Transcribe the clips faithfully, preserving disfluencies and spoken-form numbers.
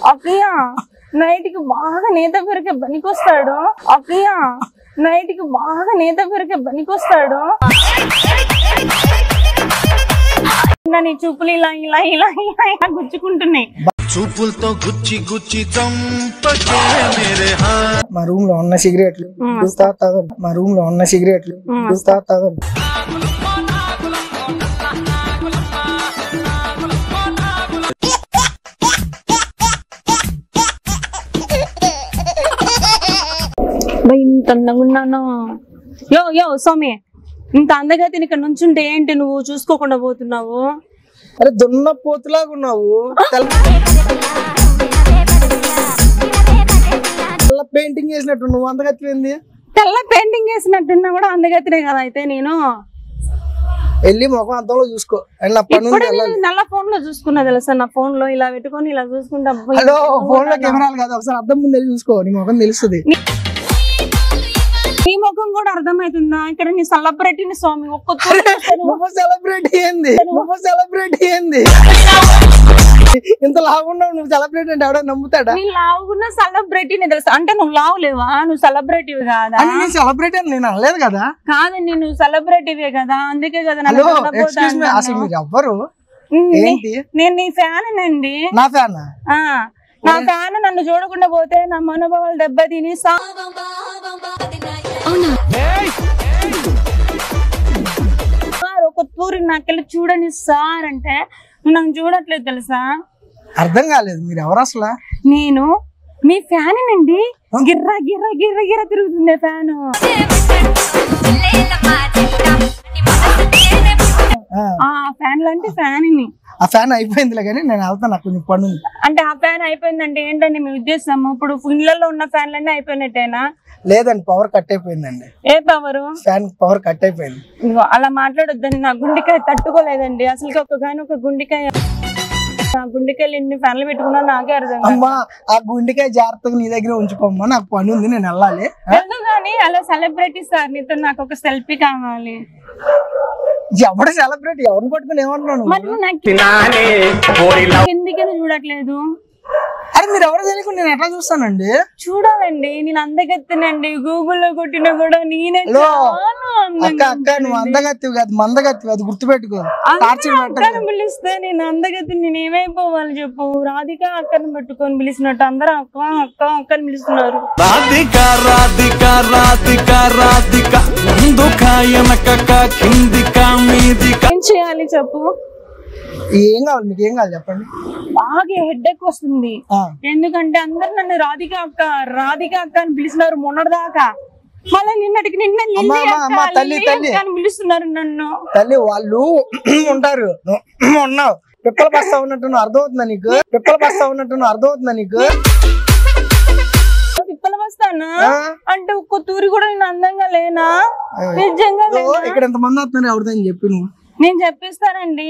అక్కయ్య నైట్ కి బాగా నేత పెరిగే పనికొస్తాడు. అక్కయ్య నైట్ కి బాగా నేత పెరిగే పనికొస్తాడు. నీ చూపులు ఇలా ఇలా ఇలా ఇలా ఇలా గుచ్చుకుంటున్నాయి. చూపులతో గుచ్చి గుచ్చి మా రూమ్ లో ఉన్న సిగరెట్లు మా రూమ్ లో ఉన్న సిగరెట్లు ఇంత అందంగా ఉన్నాను. యో యో సోమి, ఇంత అందగతిని ఇక్కడ నుంచుంటే ఏంటి నువ్వు చూసుకోకుండా పోతున్నావు? అరే దున్న పోతులాగా ఉన్నావు. తెల్ల పెయింటింగ్ వేసినట్టు నువ్వు అందగతి ఏంది? తెల్ల పెయింటింగ్ వేసినట్టున్నా కూడా అందగతినే కదా. అయితే నేను వెళ్ళి ముఖం అద్దంలో చూసుకో. నల్ల ఫోన్ లో చూసుకున్నా తెలుసా, నా ఫోన్ లో ఇలా పెట్టుకొని ఇలా చూసుకుంటా. హలో, ఫోన్ లో కెమెరాలు కాదు, ఒకసారి అద్దం ముందు వెళ్ళి చూసుకో, నీ ముఖం తెలుస్తుంది. నీ ముఖం కూడా అర్థమవుతుందా? ఇక్కడ నీ సెలబ్రిటీని స్వామి. ఒక్క సెలబ్రిటీ ఏంది నువ్వు సెలబ్రిటీ ఏంది ఇంత లావున్నావు నువ్వు సెలబ్రిటీ అంటే ఎవడో నమ్ముతాడా? నీ లావున్న సెలబ్రిటీని తెలుసా? అంటే నువ్వు లావు లేవా? నువ్వు సెలబ్రిటీవి కాదా? నేను సెలబ్రిటీ అని నేను అనలేదు కదా. కాదండి, నువ్వు సెలబ్రిటీవే కదా, అందుకే కదా. అసలు మీరు ఎవ్వరు? నేను నీ ఫ్యాన్ అండి. నా ఫ్యాన్? నా ఫ్యాన్ నన్ను చూడకుండా పోతే నా మనోభావాలు దెబ్బతిని ఒక తూరి నాకెళ్ళి చూడని సార్ అంటే నాకు చూడట్లేదు తెలుసా. అర్థం కాలేదు, మీరు ఎవరు అసలు? నేను మీ ఫ్యాన్ అండి. గిర్ర గిర్ర గిర్ర గిర్ర తిరుగుతుంది ఫ్యాను. ఆ ఫ్యాన్ అంటే ఫ్యాన్ ని. ఆ ఫ్యాన్ అయిపోయిందిలే కానీ నేను వెళ్తాను, నాకు కొంచెం పని ఉంది. అంటే ఆ ఫ్యాన్ అయిపోయిందంటే ఏంటండి మీ ఉద్దేశం? ఇప్పుడు ఇళ్లలో ఉన్న ఫ్యాన్లన్నీ అయిపోయినట్టేనా? లేదండి, పవర్ కట్ అయిపోయిందండి. ఏ పవర్? ఫ్యాన్ పవర్ కట్ అయిపోయింది. అలా మాట్లాడొద్దండి, నా గుండెకాయ తట్టుకోలేదండి అసలు. ఒక గాని ఒక గుండెకాయ, ఆ గుండెకాయలు ఎన్ని ఫ్యాన్లు పెట్టుకున్నా నాకే అర్థం. అమ్మా, ఆ గుండెకాయ జాగ్రత్తగా నీ దగ్గర ఉంచుకోమ్మా, నాకు పని ఉంది, నేను వెళ్ళాలి. కానీ అలా సెలబ్రిటీ సార్, నీతో నాకు ఒక సెల్ఫీ కావాలి. ఎవడు సెలబ్రిటీ? ఎవరిని పట్టుకుని ఏమంటున్నాను? ఎందుకని చూడట్లేదు? అరే మీరు ఎవరో తెలియకుండా నేను ఎట్లా చూస్తానండి? చూడాలండి, నేను అందగత్తినండి. గూగుల్లో కొట్టినా కూడా నేనే. అక్క అక్క నువ్వు అందగత్తివి కాదు, మందగత్తివి, అది గుర్తుపెట్టుకో. అక్కని పిలిస్తే నేను అందగత్తి నేను ఏమైపోవాలి చెప్పు? రాధిక అక్కని పట్టుకొని పిలిచినట్టు అందరూ అక్క అక్క అక్కని పిలుస్తున్నారు. ఏం చేయాలి చెప్పు? ఏం కావాలి మీకు? ఏం కావాలి చెప్పండి. బాగా హెడ్ ఎక్ వస్తుంది, ఎందుకంటే అందరు నన్ను రాధిక అక్క రాధిక అక్క అని పిలిచినారు మొన్నటిదాకా. మళ్ళీ నిన్నటికి నిన్న పిలుస్తున్నారు నన్ను. తల్లి వాళ్ళు ఉంటారు, ఉన్నావు. పిప్పల బస్తా ఉన్నట్టు అర్థం అవుతుందా నీకు? పిప్పల బస్తా ఉన్నట్టు అర్థం అవుతుందా నీకు? పిప్పల బస్తానా అంటే ఒక్క తూరి కూడా నేను అందంగా లేనా? నిజంగా ఇక్కడ ఎంత మంది వస్తున్నారు ఎవరిదని చెప్పి నువ్వు? నేను చెప్పిస్తానండి.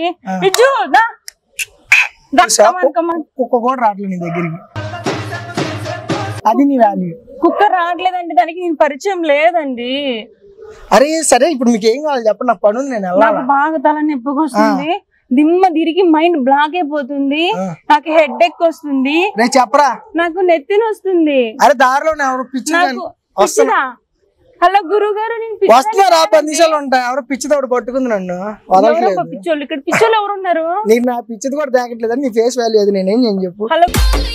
కుక్క కూడా రావట్లేదు నీ దగ్గరికి, అది నీ వాల్యూ. కుక్క రావట్లేదండి, దానికి నేను పరిచయం లేదండి. అరే సరే, ఇప్పుడు మీకు ఏం కావాలి చెప్పండి, నాకు పని ఉంది, నేను వెళ్ళాలి. బాగా తల నొప్పిగా వస్తుంది, దిమ్మ తిరిగి మైండ్ బ్లాక్ అయిపోతుంది, నాకు హెడ్ ఎక్ వస్తుంది. చెప్పరా, నాకు నెత్తిన వస్తుంది. అరే దారిలో ఎవరు పిచ్చి? హలో గురువు గారు, వస్తున్నారా? పది నిమిషాలు ఉంటాయి. ఎవరో పిచ్చితోడు పట్టుకుంది నన్ను, వదలట్లేదు. పిచ్చోళ్ళు ఇక్కడ పిచ్చోళ్ళు ఎవరు ఉన్నారు? నీకు నా పిచ్చిది కూడా తాకట్లేదు అని నీ ఫేస్ వాల్యూ అది, నేనేం చేయను చెప్పు. హలో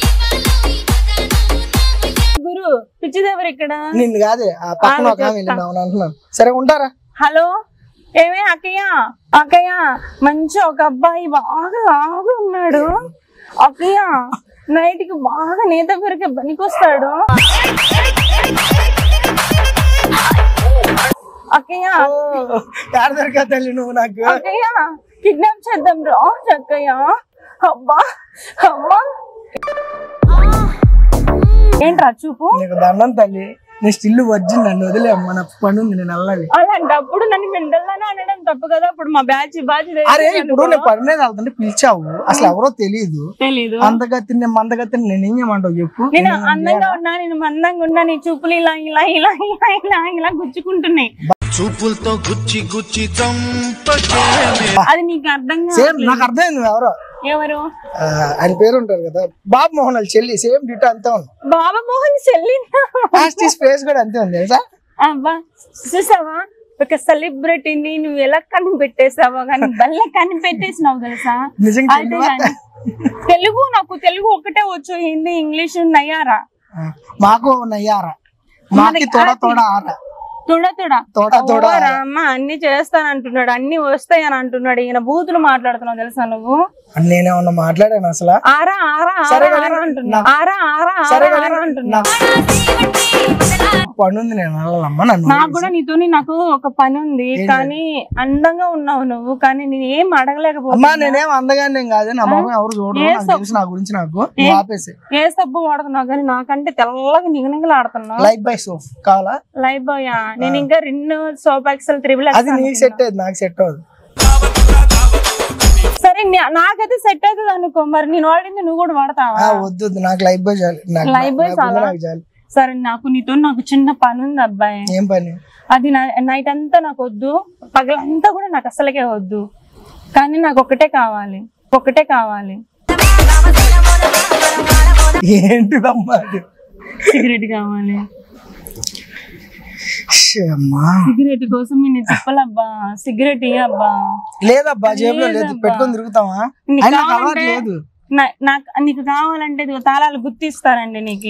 గురు, పిచ్చిది ఎవరు ఇక్కడ? నిన్ను కాదే, ఆ పక్కన ఒక ఆమె అంటున్నాను. సరే ఉంటారా? హలో ఏమే అక్కయ్య అక్కయ్య, మంచి ఒక అబ్బాయి బాగా బాగా ఉన్నాడు. అక్కయ్య నైట్ కి బాగా నేత పెరిగే పనికొస్తాడు. అక్కయ్య దొరికా తల్లి నువ్వు నాకు? అక్కయ్య కిడ్నాప్ చేద్దాం రా అక్కయ్య. అబ్బా అమ్మా ఏంట్రా చూపు? నీకు దండం తల్లి, నీ స్టిల్ వర్జిన్, నన్ను వదిలే అమ్మ, నాకు పని ఉంది, నేను వెళ్ళాలి. అలాంటప్పుడు నన్ను మెంటల్లోనే అనడం తప్పు కదా. ఇప్పుడు మా బ్యాచ్ బ్యాచ్ అరే ఇప్పుడు నేను పని మీద వెళ్తుంటే పిలిచావు, అసలు ఎవరో తెలీదు. తెలీదు అందగత్తిని మందగత్తిని నేను ఏం చేయమంటావు చెప్పు? నేను అందంగా ఉన్నా, నేను మందంగా ఉన్నా, నీ చూపులు ఇలా ఇలా ఇలా ఇలా ఇలా ఇలా గుచ్చుకుంటున్నాయి. చూపులతో గుచ్చి గుచ్చి చంపకే అది నీకు అర్థం సేమ్ నాకు అర్థమైంది నువ్వు ఎవరో ఎవరు ఆయన పేరు ఉంటారు కదా బాబు మోహన్ వాళ్ళ చెల్లి సేమ్ డిటో అంతే ఉంది బాబా మోహన్ చెల్లి ఫేస్ కూడా అంతే ఉంది తెలుసా అబ్బా చూసావా ఒక సెలబ్రిటీని నువ్వు ఎలా కనిపెట్టేసావా కానీ బల్ల కనిపెట్టేసినావు తెలుసా అయితే కానీ తెలుగు నాకు తెలుగు ఒకటే వచ్చు హిందీ ఇంగ్లీష్ నయ్యారా మాకు నయ్యారా మాకి తోడ తోడ ఆరా తోడ తోడ తోడ తోడ అమ్మ అన్ని చేస్తానంటున్నాడు అన్ని వస్తాయి అని అంటున్నాడు ఈయన బూతులు మాట్లాడుతున్నావు తెలుసా నువ్వు నేనేమన్నా మాట్లాడాను అసలు ఆరా ఆరా ఆరా అంటున్నా ఆరా ఆరా ఆరా అంటున్నా పని ఉంది నేను వెళ్ళాలమ్మా నన్ను నాకు కూడా నీతోని నాకు ఒక పని ఉంది కానీ అందంగా ఉన్నావు నువ్వు కానీ నేను ఏం అడగలేకపోతున్నా అమ్మా నేనేం అందగానే కాదు నా మొహం ఎవరు చూడరు నాకు తెలుసు నా గురించి నాకు ఆపేసి ఏ సబ్బు వాడుతున్నావు కానీ నాకంటే తెల్లగా నిగనిగలు ఆడుతున్నావు లైఫ్ బై సోప్ కావాలా లైఫ్ బాయ్ నేను ఇంకా రెండు సోప్ ఎక్సెల్ త్రిబుల్ అది నీకు సెట్ అయ్యింది నాకు సెట్ అవ్వదు సరే నాకైతే సెట్ అవుతుంది అనుకో మరి నేను వాడింది నువ్వు కూడా వాడతావా వద్దు నాకు లైఫ్ బాయ్ చాలు లైఫ్ బాయ్ చాలు సరే నాకు నీతో నాకు చిన్న పని ఉంది అబ్బాయి ఏం పని అది నైట్ అంతా నాకు వద్దు పగలంతా కూడా నాకు అసలుకే వద్దు కానీ నాకు ఒకటే కావాలి ఒకటే కావాలి ఏంటిదమ్మా అది సిగరెట్ కావాలి సిగరెట్ కోసం నేను చెప్పలబ్బా సిగరెట్ ఇయ్యబ్బా లేదబ్బా జేబులో లేదు పెట్టుకొని తిరుగుతావా లేదు నాకు నీకు కావాలంటే తాళాలు గుర్తిస్తానండి నీకు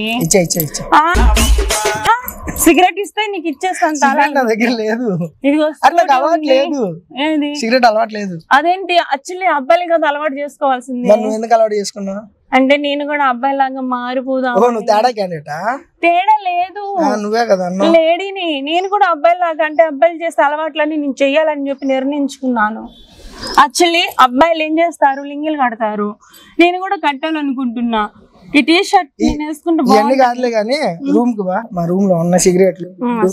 సిగరెట్ ఇస్తే నీకు ఇచ్చేస్తాను తాళాలు నా దగ్గర లేదు ఇదిగో అలవాట్లేదు ఏది సిగరెట్ అలవాట్లేదు అదేంటి యాక్చువల్లీ అబ్బాయిలు కదా అలవాటు చేసుకోవాల్సింది నువ్వు ఎందుకు అలవాటు చేసుకున్నావు అంటే నేను కూడా అబ్బాయి లాగా మారిపోదాం నువ్వు తేడా క్యాండిడేటా తేడా లేదు నువ్వే కదా లేడీని నేను కూడా అబ్బాయి లాగా అంటే అబ్బాయిలు చేసే అలవాట్లని నేను చెయ్యాలని చెప్పి నిర్ణయించుకున్నాను యాక్చువల్లీ అబ్బాయిలు ఏం చేస్తారు లింగిలు కడతారు నేను కూడా కట్టాలనుకుంటున్నా ఈ టీ షర్ట్ నేను వేసుకుంటే ఇవన్నీ కాదులే కానీ రూమ్ కి బా మా రూమ్ లో ఉన్న సిగరెట్లు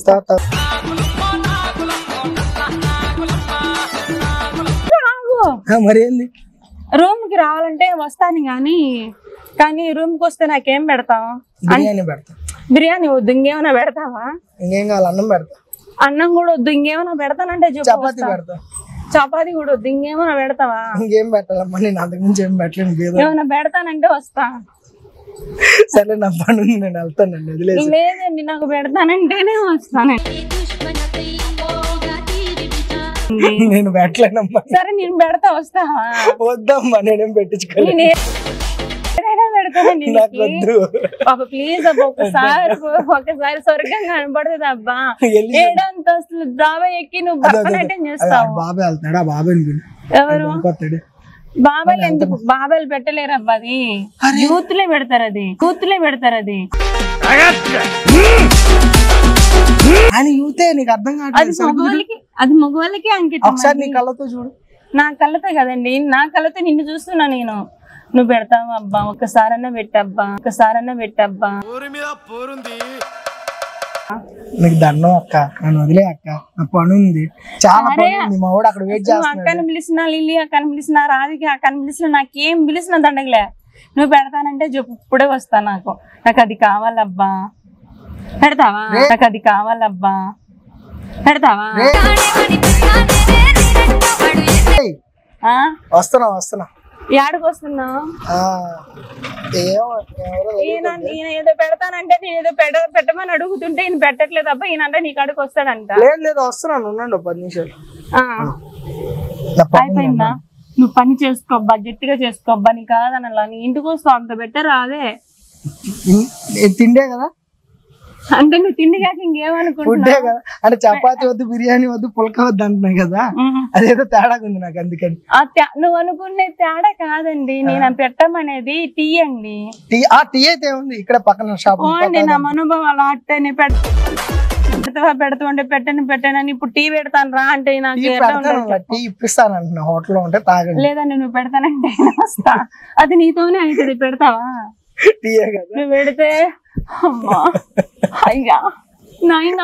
మరేంది రూమ్ కి రావాలంటే వస్తాను గాని కానీ రూమ్ కి వస్తే నాకేం పెడతావు బిర్యానీ పెడతా బిర్యానీ వద్దు ఇంకేమైనా పెడతావా ఇంకేం కావాలి అన్నం పెడతా అన్నం కూడా వద్దు ఇంకేమైనా పెడతానంటే చపాతీ పెడతా చపాతీ కూడా వద్దు ఇంకేమైనా పెడతావా ఇంకేం పెట్టాలమ్మా నేను అంతకు మించి ఏం పెట్టలేను ఏమైనా పెడతానంటే వస్తా సరే నా పని ఉంది నేను వెళ్తానండి వదిలేసి లేదండి నాకు పెడతానంటేనే వస్తానండి నేను పెట్టలేనమ్మా సరే నేను పెడతా వస్తావా వద్దమ్మా నేనేం పెట్టించుకోలేదు పెడతానండి నాకు వద్దు పాప ప్లీజ్ అబ్బా ఒకసారి ఒకసారి స్వర్గం కనబడుతుంది అబ్బా ఏడంతస్తులు దాబా ఎక్కి నువ్వు భరతనాట్యం చేస్తావు బాబాయ్ వెళ్తాడా బాబాయ్ ఎవరు బాబాయ్ ఎందుకు బాబాయ్లు పెట్టలేరు అబ్బా అది యూత్లే పెడతారు అది యూత్లే పెడతారు అది యూతే నీకు అర్థం అది మగవాళ్ళకి అది మగవాళ్ళకి అంకితం ఒకసారి నీ కళ్ళతో చూడు నా కళ్ళతో కదండి నా కళ్ళతో నిన్ను చూస్తున్నా నేను నువ్వు పెడతావు అబ్బా ఒక్కసారన్నా పెట్టబ్బా ఒక్కసారన్నా పెట్టబ్బా నీకు దండం అక్క నన్ను వదిలే అక్క నా పని ఉంది చాలా పని ఉంది మా వాడు అక్కడ వెయిట్ చేస్తున్నాడు అక్కని పిలిచినా లిల్లీ అక్కని పిలిచినా రాధిక అక్కని పిలిచినా నాకేం పిలిచినా దండగలే నువ్వు పెడతానంటే చెప్పు ఇప్పుడే వస్తా నాకు నాకు అది కావాలబ్బా పెడతావా నాకు అది కావాలబ్బా పెడతావా వస్తున్నా వస్తున్నా ఏడకు వస్తున్నా ఈయన ఏదో పెడతానంటే నేను ఏదో పెట్ట పెట్టమని అడుగుతుంటే ఈయన పెట్టట్లేదు అబ్బా ఈయనంటే నీ కాడికి వస్తాడంట లేదు లేదు వస్తున్నాను ఉండండి పది నిమిషాలు అయిపోయిందా నువ్వు పని చేసుకోబ్బా గట్టిగా చేసుకోబ్బా నీ కాదనలా నీ ఇంటికి వస్తావు అంత బెటర్ అదే తిండే కదా అంటే నువ్వు తిండి కాక ఇంకేమనుకుంటున్నా కదా అంటే చపాతి వద్దు బిర్యానీ వద్దు పుల్క వద్దు అంటున్నాయి కదా అదేదో తేడా ఉంది నాకు అందుకని నువ్వు అనుకునే తేడా కాదండి నేను పెట్టమనేది టీ అండి ఆ టీ అయితే ఉంది ఇక్కడ పక్కన షాప్ నా మనోభావాలు అట్టని పెడతావా పెడతావంటే పెట్టని పెట్టానని ఇప్పుడు టీ పెడతాను రా అంటే నాకు టీ ఇప్పిస్తాను అంటున్నా హోటల్లో ఉంటే తాగండి లేదండి నువ్వు పెడతానంటే వస్తా అది నీతోనే అవుతుంది పెడతావా టీయే కదా నువ్వు పెడితే అమ్మా అయ్యా నాయనా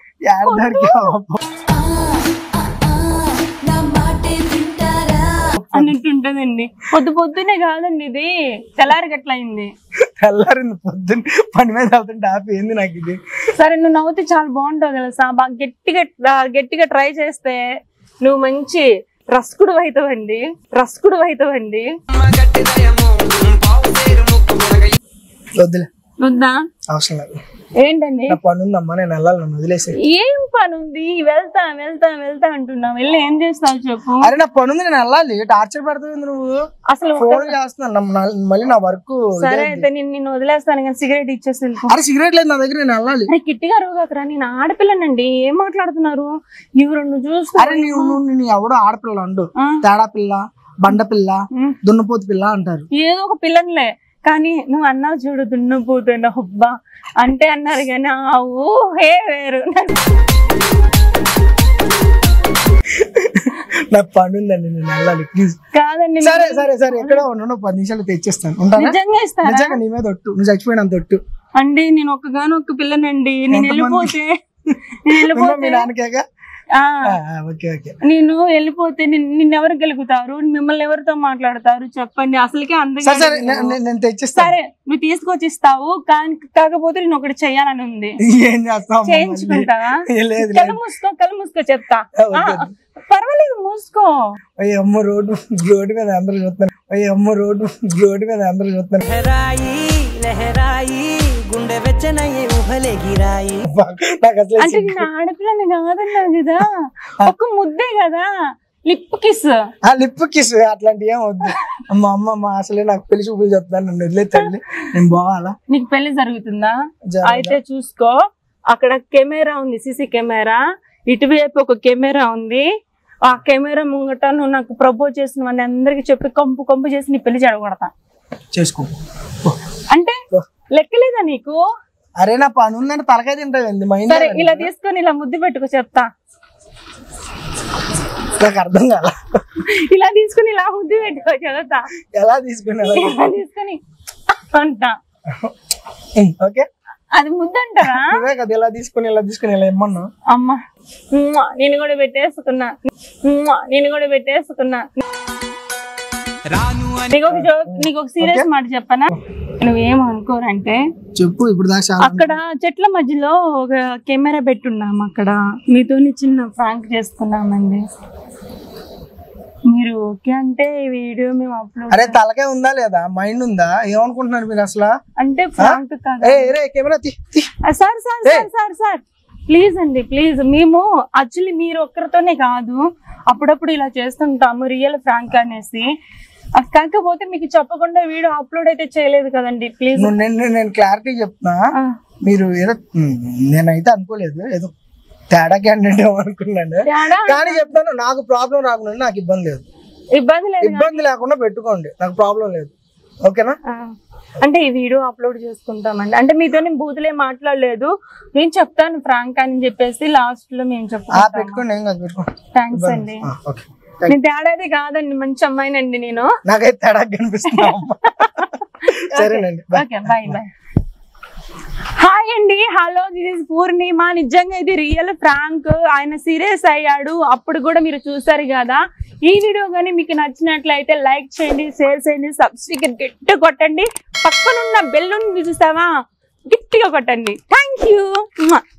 అన్నట్టుంటదండి పొద్దు పొద్దునే కాదండి ఇది తెల్లారి గట్లయింది తెల్లారింది పొద్దున్న పని మీద వెళ్తుంటే ఆపి ఏంది నాకు ఇది సరే నువ్వు నవ్వుతే చాలా బాగుంటావు తెలుసా, బాగా గట్టిగా గట్టిగా ట్రై చేస్తే నువ్వు మంచి రస్కుడు అవుతావండి, రస్కుడు అవుతావండి. వద్దులే, వద్దా? అవసరం లేదు. ఏంటండి పని ఉందమ్మా, నేను వెళ్ళాలి, నన్ను వదిలేసి. ఏం పని ఉంది? వెళ్తా వెళ్తా వెళ్తా అంటున్నావు, వెళ్ళి ఏం చేస్తావు చెప్పు. అరే నా పని ఉంది, నేను వెళ్ళాలి. టార్చర్ పెడతావు నువ్వు, అసలు ఫోన్ చేస్తున్నాను మళ్ళీ నా వర్క్. సరే అయితే నేను నిన్ను వదిలేస్తాను కానీ సిగరెట్ ఇచ్చేసి. అరే సిగరెట్ లేదు నా దగ్గర, నేను వెళ్ళాలి. కిట్టిగా అరవగాకరా, నేను ఆడపిల్లనండి. ఏం మాట్లాడుతున్నారు ఇవి రెండు చూస్తా. అరే నువ్వు ఎవడో ఆడపిల్ల అండు, తేడా పిల్ల, బండ పిల్ల, దున్నపోతు పిల్ల అంటారు. ఏదో ఒక పిల్లనిలే కానీ నువ్వు అన్నావు చూడు, దున్నపోతున్నా హుబ్బా అంటే అన్నారు కానీ ఆ ఊహే వేరు. నాకు పని ఉందండి, నేను వెళ్ళాలి ప్లీజ్. కాదండి సరే సరే సరే, ఎక్కడ ఉన్నాను, పది నిమిషాలు తెచ్చేస్తాను. ఉంటాను. నిజంగా ఇస్తారా? నిజంగా నీ మీద ఒట్టు, నువ్వు చచ్చిపోయినంత ఒట్టు అండి. నేను ఒక్కగాను ఒక్క పిల్లనండి, నేను వెళ్ళిపోతే నేను వెళ్ళిపోతే నాన్నకేగా. ఓకే ఓకే, నేను వెళ్ళిపోతే నిన్నెవరు గెలుగుతారు, మిమ్మల్ని ఎవరితో మాట్లాడతారు చెప్పండి. అసలుకే అందరికీ సరే నువ్వు తీసుకొచ్చి ఇస్తావు కానీ కాకపోతే నేను ఒకటి చెయ్యాలని ఉంది. ఏం చేస్తావు? చేయించుకుంటావా? కళ్ళు మూసుకో, కళ్ళు మూసుకో చెప్తా. పర్వాలేదు మూసుకో. అమ్మ రోడ్డు రోడ్డు మీద అందరూ చూస్తున్నారు, అమ్మ రోడ్డు రోడ్డు మీద అందరూ చూస్తున్నారు. అంటే నేను ఆడపిల్లని కాదన్నావు కదా, ఒక ముద్దే కదా, లిప్ కిస్. లిప్ కిస్ అట్లాంటి ఏం వద్దు. మా అమ్మ మా అసలే నాకు పెళ్లి చూపులు చెప్తాను, నన్ను వదిలే తల్లి, నేను పోవాలా? నీకు పెళ్లి జరుగుతుందా? అయితే చూసుకో, అక్కడ కెమెరా ఉంది, సీసీ కెమెరా, ఇటువైపు ఒక కెమెరా ఉంది. ఆ కెమెరా ముంగట నువ్వు నాకు ప్రపోజ్ చేసిన వాడిని అందరికి చెప్పి కంపు కంపు చేసి నీ పెళ్లి చెడగొడతా. చేసుకో అంటే లెక్కలేదా నీకు? అరే నా పని ఉందంటే తలకాయ తింటావు. సరే ఇలా తీసుకొని ఇలా ముద్దు పెట్టుకో చెప్తా. నాకు అర్థం కాల. ఇలా తీసుకుని ఇలా ముద్దు పెట్టుకో చెప్తా. ఎలా తీసుకుని ఇలా తీసుకొని అంటా. ఓకే, అది ముద్దు అంటారా? నువ్వే కదా ఇలా తీసుకుని ఇలా తీసుకుని ఇలా ఇమ్మన్నా. అమ్మా నేను కూడా పెట్టేసుకున్నా, నేను కూడా పెట్టేసుకున్నా. నీకు ఒక జోక్, నీకు ఒక సీరియస్ మాట చెప్పనా? నువ్వేం అనుకోరంటే చెప్పు. ఇప్పుడు దాకా అక్కడ చెట్ల మధ్యలో ఒక కెమెరా పెట్టున్నాం, అక్కడ మీతో చిన్న ప్రాంక్ చేసుకున్నామండి. మీరు ఓకే అంటే ఈ వీడియో మేము అప్లోడ్. అరే తలకాయ ఉందా లేదా, మైండ్ ఉందా, ఏమనుకుంటున్నారు మీరు అసలు? అంటే ప్రాంక్ కాదు. Sir sir sir sir sir please అండి ప్లీజ్. మేము యాక్చువల్లీ మీరు ఒక్కరితోనే కాదు, అప్పుడప్పుడు ఇలా చేస్తుంటాము రియల్ ఫ్రాంక్ అనేసి. కాకపోతే మీకు చెప్పకుండా వీడియో అప్లోడ్ అయితే చేయలేదు కదండి ప్లీజ్. నేను క్లారిటీ చెప్తున్నా, మీరు ఏదో నేనైతే అనుకోలేదు, ఏదో తేడా క్యాండిడేట్ అనుకున్నాను కానీ చెప్తాను, నాకు ప్రాబ్లం రాకుండా నాకు ఇబ్బంది లేదు. ఇబ్బంది లేదు, ఇబ్బంది లేకుండా పెట్టుకోండి, నాకు ప్రాబ్లం లేదు. ఓకేనా? అంటే ఈ వీడియో అప్లోడ్ చేసుకుంటామండి. అంటే మీతో నేను బూతులే మాట్లాడలేదు, నేను చెప్తాను ఫ్రాంక్ అని చెప్పేసి లాస్ట్ లో మేము చెప్తాను. థ్యాంక్స్ అండి. నేను తేడాది కాదండి, మంచి అమ్మాయినండి నేను. నాకైతే తేడా కనిపిస్తుంది. సరేనండి, ఓకే బాయ్ బాయ్. హాయ్ అండి, హలో, దిస్ ఇస్ పూర్ణిమ. నిజంగా ఇది రియల్ ఫ్రాంక్. ఆయన సీరియస్ అయ్యాడు, అప్పుడు కూడా మీరు చూసారు కదా. ఈ వీడియో కానీ మీకు నచ్చినట్లయితే లైక్ చేయండి, షేర్ చేయండి, సబ్స్క్రైబ్ గట్టిగా కొట్టండి, పక్కనున్న బెల్ చూసావా గట్టిగా కొట్టండి. Thank you.